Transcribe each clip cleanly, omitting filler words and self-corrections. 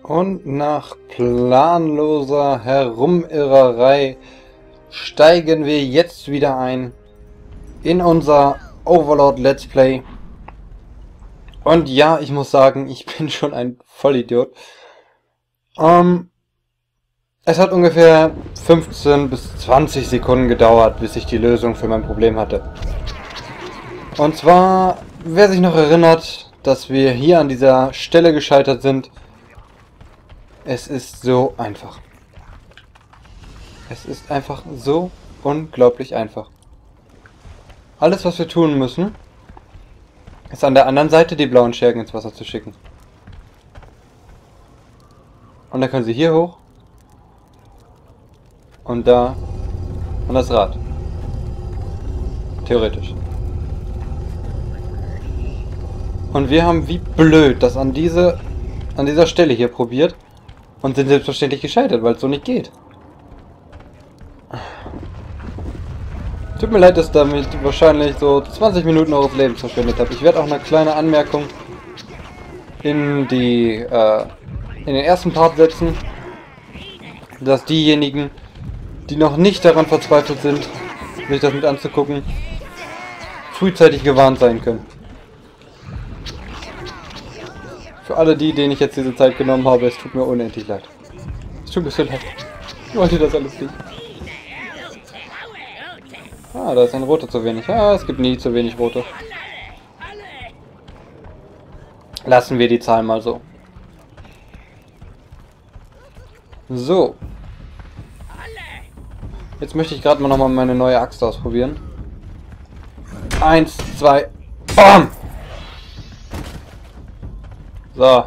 Und nach planloser Herumirrerei steigen wir jetzt wieder ein in unser Overlord Let's Play. Und ja, ich muss sagen, ich bin schon ein Vollidiot. Es hat ungefähr 15 bis 20 Sekunden gedauert, bis ich die Lösung für mein Problem hatte. Und zwar, wer sich noch erinnert, dass wir hier an dieser Stelle gescheitert sind. Es ist so einfach. Es ist einfach so unglaublich einfach. Alles, was wir tun müssen, ist an der anderen Seite die blauen Schergen ins Wasser zu schicken. Und dann können sie hier hoch. Und da an das Rad. Theoretisch. Und wir haben wie blöd das an dieser Stelle hier probiert. Und sind selbstverständlich gescheitert, weil es so nicht geht. Tut mir leid, dass ich damit wahrscheinlich so 20 Minuten eures Lebens verschwendet habe. Ich werde auch eine kleine Anmerkung in den ersten Part setzen, dass diejenigen, die noch nicht daran verzweifelt sind, sich das mit anzugucken, frühzeitig gewarnt sein können. Für alle die, denen ich jetzt diese Zeit genommen habe, es tut mir unendlich leid. Es tut mir so leid. Ich wollte das alles nicht. Ah, da ist ein roter zu wenig. Ah, es gibt nie zu wenig rote. Lassen wir die Zahl mal so. So. Jetzt möchte ich gerade mal nochmal meine neue Axt ausprobieren. 1, 2, BAM! So.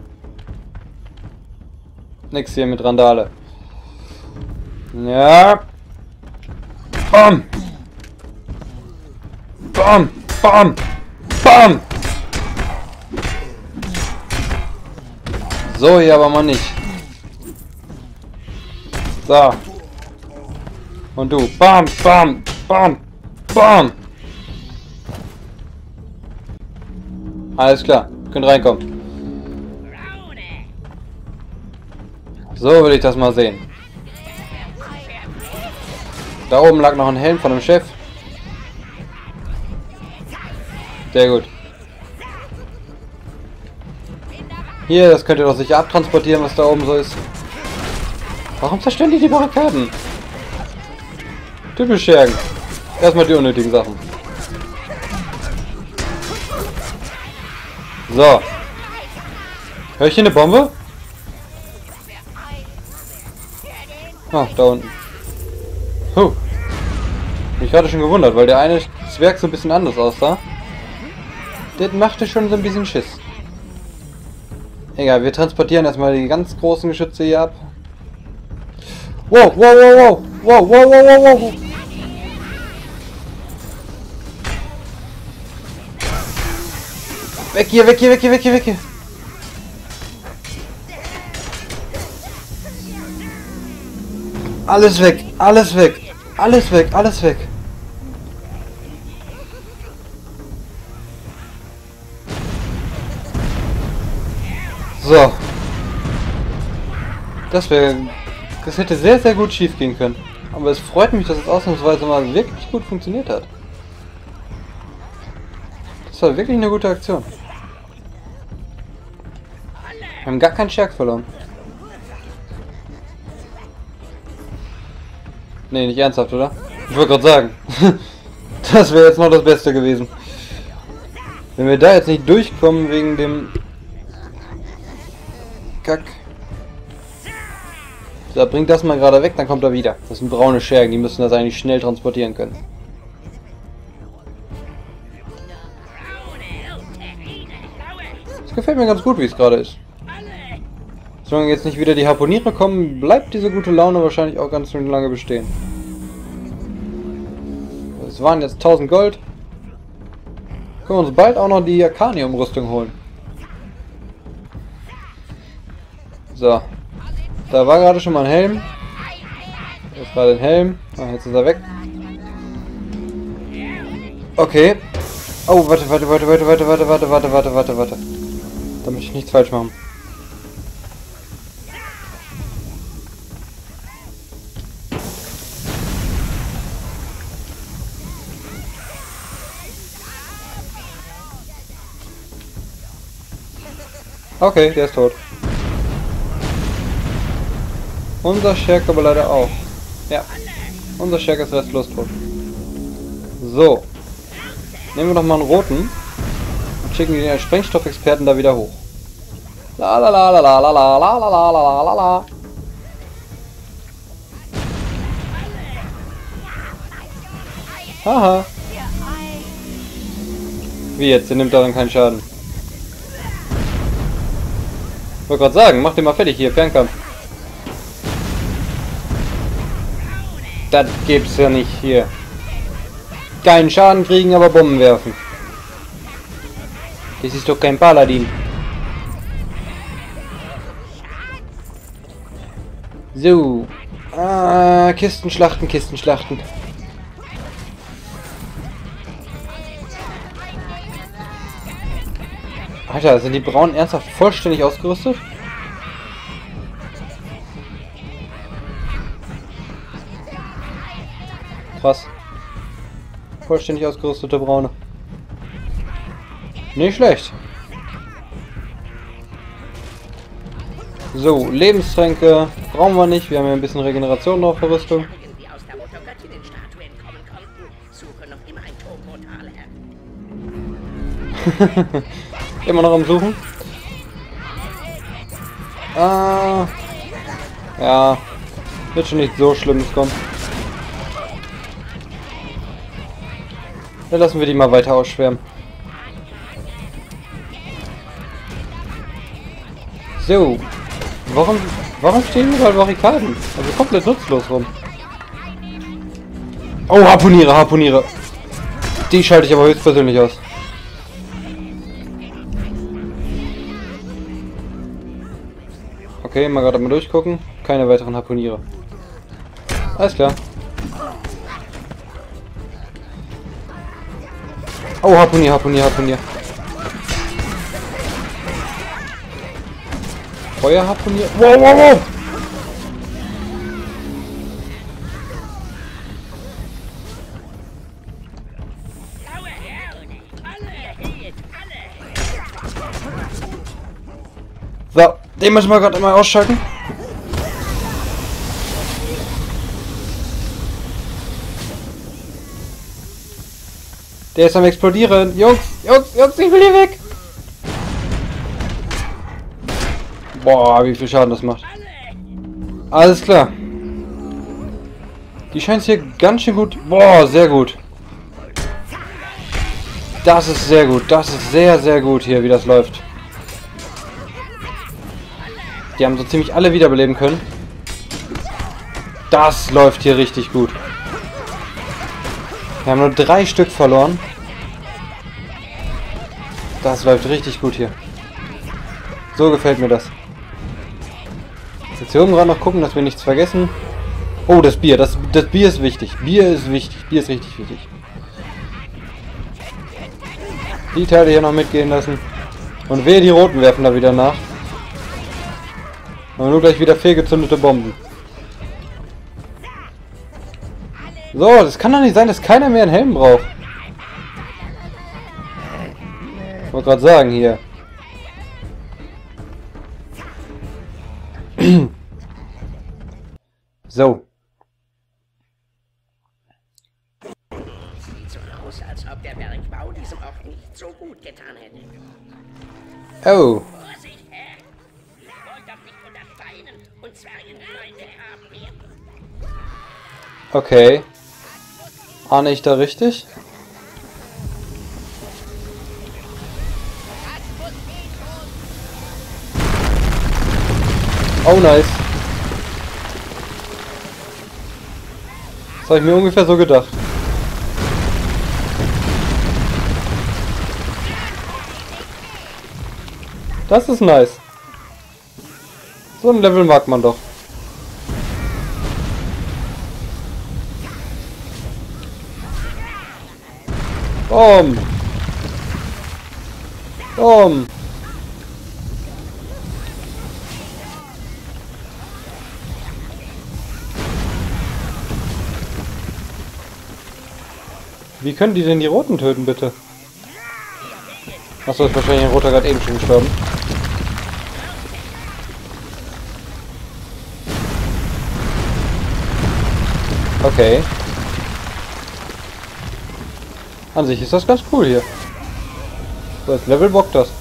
Nix hier mit Randale. Ja. BAM! BAM! BAM! BAM! So, hier aber mal nicht. So. Und du. BAM! BAM! BAM! BAM! Alles klar. Könnt reinkommen. So will ich das mal sehen. Da oben lag noch ein Helm von dem Chef. Sehr gut. Hier, das könnt ihr doch sicher abtransportieren, was da oben so ist. Warum zerstören die Barrikaden? Typisch Schergen. Erstmal die unnötigen Sachen. So. Hör ich hier eine Bombe? Ah, da unten. Huh. Mich gerade schon gewundert, weil der eine Zwerg so ein bisschen anders aussah. Der machte schon so ein bisschen Schiss. Egal, wir transportieren erstmal die ganz großen Geschütze hier ab. Wow, wow, wow, wow, wow, wow, wow, wow, wow. Weg hier, weg hier, weg hier, weg hier, weg hier. Alles weg, alles weg, alles weg, alles weg. So. Das hätte sehr, sehr gut schief gehen können. Aber es freut mich, dass es ausnahmsweise mal wirklich gut funktioniert hat. Das war wirklich eine gute Aktion. Wir haben gar keinen Scherg verloren. Nee, nicht ernsthaft, oder? Ich wollte gerade sagen. Das wäre jetzt noch das Beste gewesen. Wenn wir da jetzt nicht durchkommen wegen dem Kack. So, bringt das mal gerade weg, dann kommt er wieder. Das sind braune Schergen, die müssen das eigentlich schnell transportieren können. Das gefällt mir ganz gut, wie es gerade ist. Solange jetzt nicht wieder die Harpuniere kommen, bleibt diese gute Laune wahrscheinlich auch ganz schön lange bestehen. Es waren jetzt 1000 Gold. Können wir uns bald auch noch die Arcanium-Rüstung holen. So. Da war gerade schon mal ein Helm. Jetzt gerade ein Helm. Ah, jetzt ist er weg. Okay. Oh, warte. Da möchte ich nichts falsch machen. Okay, der ist tot. Unser Scherk aber leider auch. Ja. Unser Scherk ist restlos tot. So. Nehmen wir noch mal einen roten. Und schicken den Sprengstoffexperten da wieder hoch. La la la la la la la la la la la la. Haha. Wie jetzt? Der nimmt daran keinen Schaden. Ich wollte gerade sagen, mach den mal fertig hier, Fernkampf. Das gibt's ja nicht hier. Keinen Schaden kriegen, aber Bomben werfen. Das ist doch kein Paladin. So. Kisten schlachten, Kisten schlachten. Alter, sind die Braunen ernsthaft vollständig ausgerüstet? Krass. Vollständig ausgerüstete Braune. Nicht schlecht. So, Lebenstränke brauchen wir nicht. Wir haben ja ein bisschen Regeneration auf der Rüstung. Immer noch am Suchen. Ja. Wird schon nicht so Schlimmes kommen. Dann lassen wir die mal weiter ausschwärmen. So. Warum stehen überall Barrikaden? Also komplett nutzlos rum. Oh, Harpuniere, Harpuniere. Die schalte ich aber höchstpersönlich aus. Okay, mal gerade mal durchgucken. Keine weiteren Harpuniere. Alles klar. Oh, Harpunier, Harpunier, Harpunier. Feuerharpunier. Wow, wow, wow! So, den müssen wir gerade mal ausschalten. Der ist am explodieren. Jungs, Jungs, Jungs, ich will hier weg. Boah, wie viel Schaden das macht. Alles klar. Die scheint hier ganz schön gut. Boah, sehr gut. Das ist sehr gut. Das ist sehr, sehr gut hier, wie das läuft. Die haben so ziemlich alle wiederbeleben können. Das läuft hier richtig gut. Wir haben nur 3 Stück verloren. Das läuft richtig gut hier. So gefällt mir das. Jetzt hier oben gerade noch gucken, dass wir nichts vergessen. Oh, das Bier. Das Bier ist wichtig. Bier ist wichtig. Bier ist richtig wichtig. Die Teile hier noch mitgehen lassen. Und wehe, die Roten werfen da wieder nach. Aber nur gleich wieder fehlgezündete Bomben. So, das kann doch nicht sein, dass keiner mehr einen Helm braucht. Ich wollte gerade sagen, hier. So. Sieht so aus, als ob der Bergbau diesem Ort nicht so gut getan hätte. Oh. Vorsicht, Herr! Wollt doch nicht unter Steinen und Zwergenfreunde haben wir. Okay. Ahne ich da richtig? Oh, nice. Das habe ich mir ungefähr so gedacht. Das ist nice. So ein Level mag man doch. Boom. Boom. Wie können die denn die Roten töten, bitte? Achso, ist wahrscheinlich ein Roter gerade eben schon gestorben. Okay. An sich ist das ganz cool hier. So, das Level bockt das.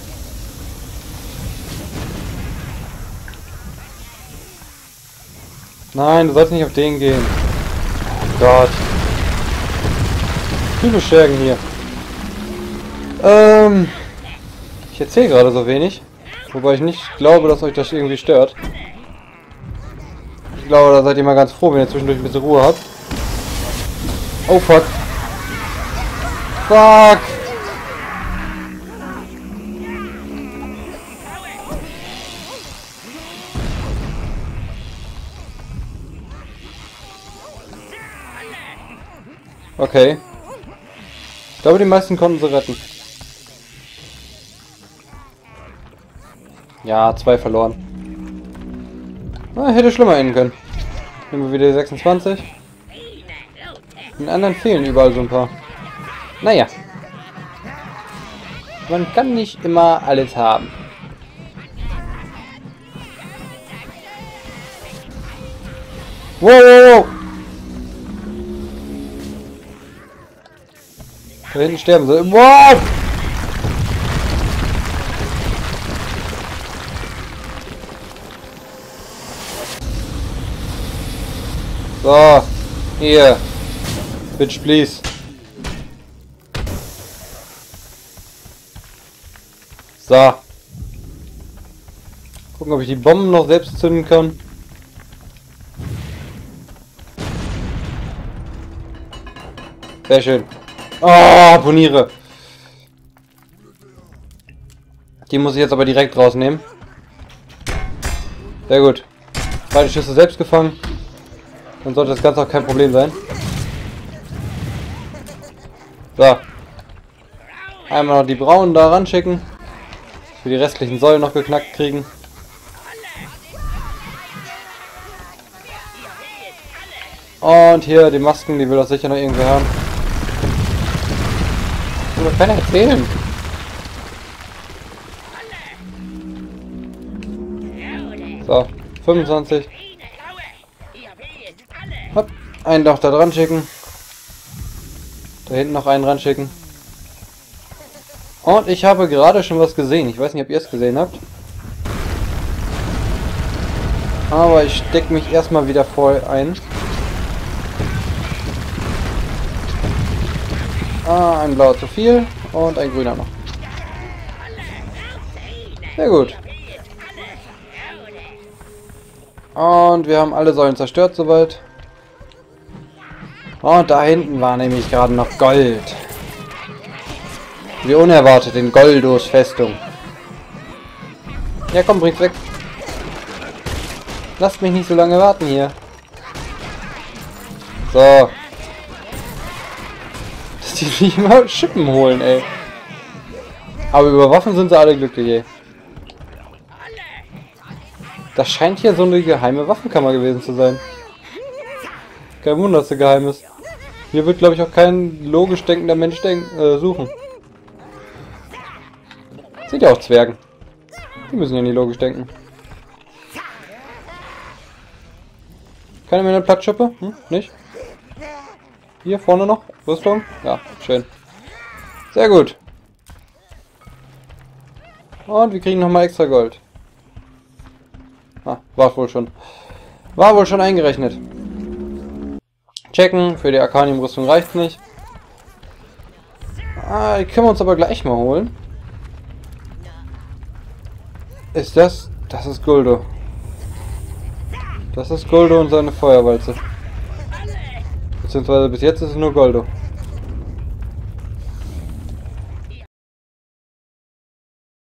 Nein, du sollst nicht auf den gehen. Gott. Viele Schergen hier. Ich erzähle gerade so wenig. Wobei ich nicht glaube, dass euch das irgendwie stört. Ich glaube, da seid ihr mal ganz froh, wenn ihr zwischendurch ein bisschen Ruhe habt. Oh fuck. Fuck. Okay. Ich glaube, die meisten konnten sie retten. Ja, 2 verloren. Na, hätte schlimmer enden können. Nehmen wir wieder die 26. Den anderen fehlen überall so ein paar. Naja. Man kann nicht immer alles haben. Wow, wow, wow. Da hinten sterben sie. Wow! So, hier. Bitch, please. So. Gucken, ob ich die Bomben noch selbst zünden kann. Sehr schön. Oh, Poniere. Die muss ich jetzt aber direkt rausnehmen. Sehr gut. Beide Schüsse selbst gefangen. Dann sollte das Ganze auch kein Problem sein. So. Einmal noch die Braunen da ran schicken. Für die restlichen Säulen noch geknackt kriegen. Und hier die Masken, die will das sicher noch irgendwie haben. Das will doch keiner erzählen. So, 25. Hopp, einen doch da dran schicken. Da hinten noch einen ran schicken. Und ich habe gerade schon was gesehen. Ich weiß nicht, ob ihr es gesehen habt. Aber ich stecke mich erstmal wieder voll ein. Ah, ein blauer zu viel und ein grüner noch. Sehr gut. Und wir haben alle Säulen zerstört soweit. Und da hinten war nämlich gerade noch Gold. Wie unerwartet in Goldos Festung. Ja komm, bring's weg. Lasst mich nicht so lange warten hier. So. Dass die nicht mal Schippen holen, ey. Aber über Waffen sind sie alle glücklich, ey. Das scheint hier so eine geheime Waffenkammer gewesen zu sein. Kein Wunder, dass sie geheim ist. Hier wird, glaube ich, auch kein logisch denkender Mensch suchen. Sind ja auch Zwergen. Die müssen ja nicht logisch denken. Keine mehr eine Platzschippe? Hm? Nicht? Hier vorne noch? Rüstung? Ja, schön. Sehr gut. Und wir kriegen nochmal extra Gold. Ah, war wohl schon. War wohl schon eingerechnet. Checken, für die Arcanium-Rüstung reicht nicht. Ah, die können wir uns aber gleich mal holen. Ist das? Das ist Guldo. Das ist Guldo und seine Feuerwalze. Beziehungsweise bis jetzt ist es nur Guldo.